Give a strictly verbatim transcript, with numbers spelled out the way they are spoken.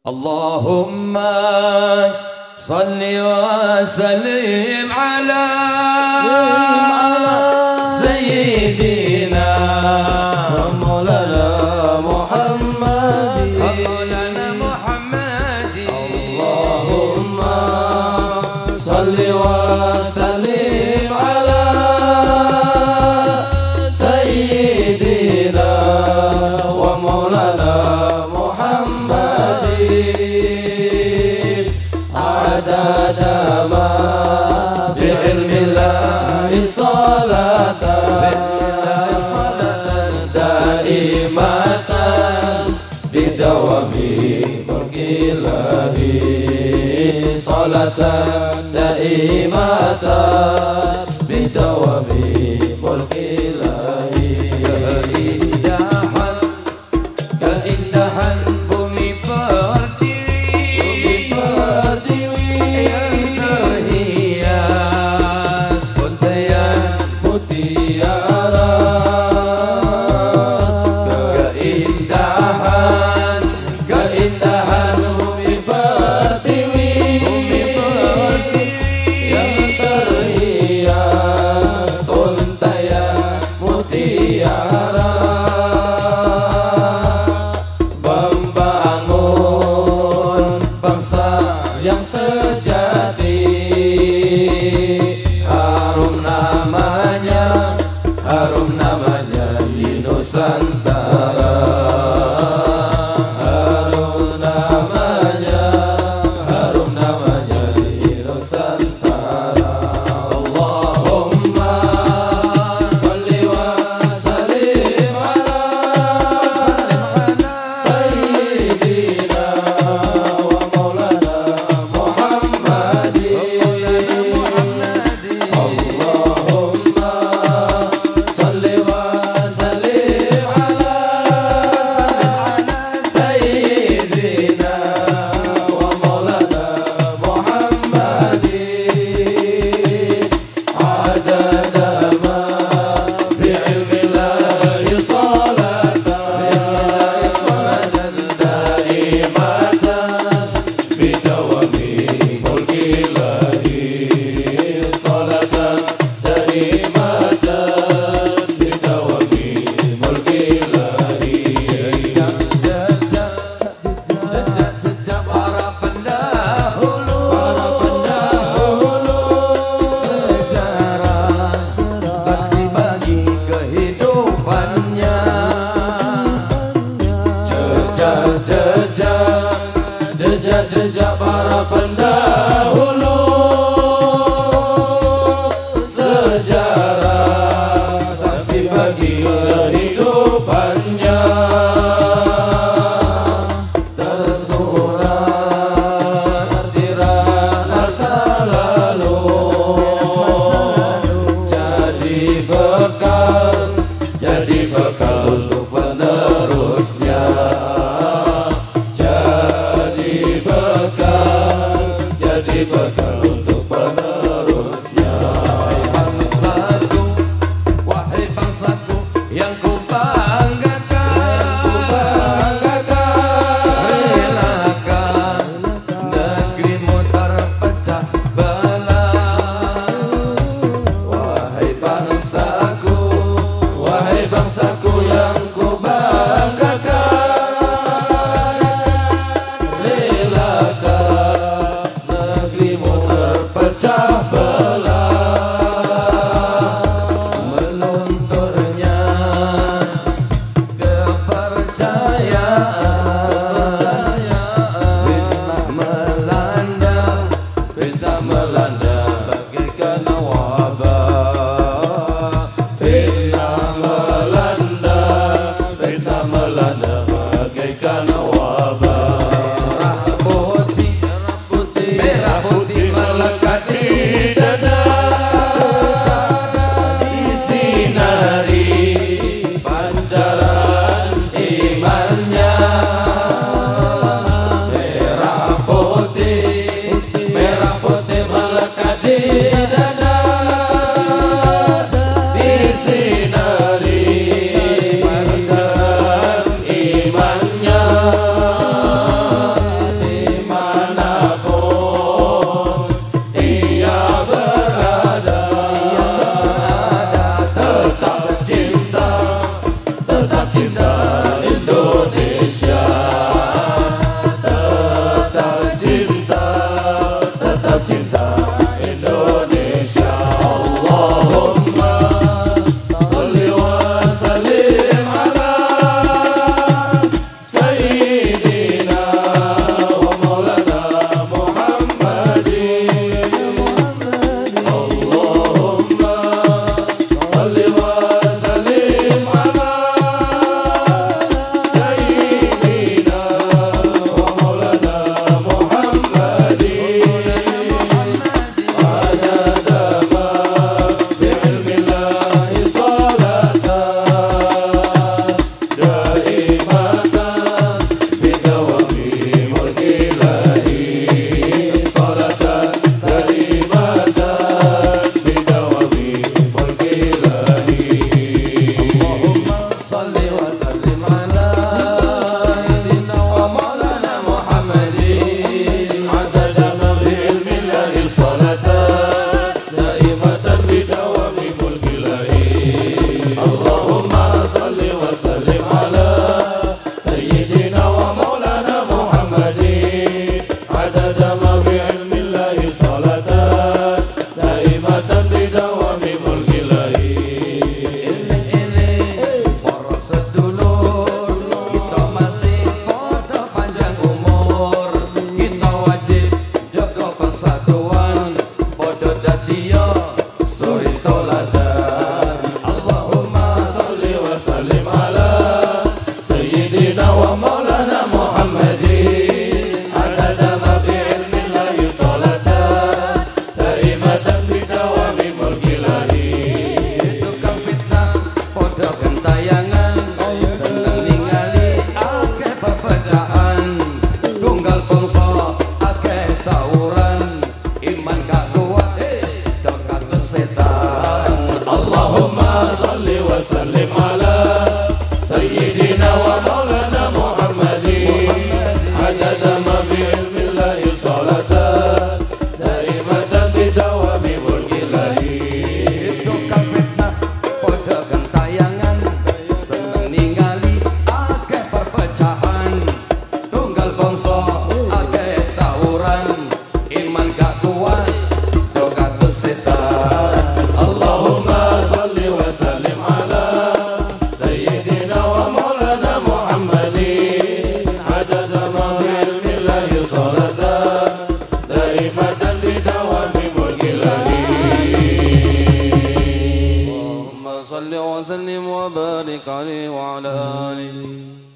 Allahumma salli wa sallim ala sayyidina maulana Muhammad maulana Muhammad. Allahumma salli wa sallim ala sayyidina wa maulana adada ma fi ilmillahi salatan daimatan bidawami mulkillahi salatan daimatan bidawami mulkillahi. Keindahan keindahan bumi pertiwi yang sejati, harum namanya, harum namanya di Nusantara, harum namanya, harum namanya di Nusantara. Allahumma salli wa sallim ala sayyidina jejak para pendahulu, sejarah saksi bagi kehidupannya, tersurat sirat masa lalu, jadi bekal, jadi bekal untuk penerusnya. Jadi محمد عدد ما في علم الله صلاة دائمة بدوام ملك الله. Sallim ala Sayyidina wa Maulana Muhammadin adada ma fi ilmillahi salatan daimatan bidawami mulkillahi. Tukang fitnah podo gentayangan seneng ningali akeh perpecahan tunggal bangsa akeh tawuran iman gak kuat doa kesetan. Allahumma salli wa sallim ala Sayyidina wa Maulana Muhammadin adada ma fi ilmillahi salatan daimatan bidawami mulkillahi. Allahumma salli wa sallim wa barik alaihi wa ala alihi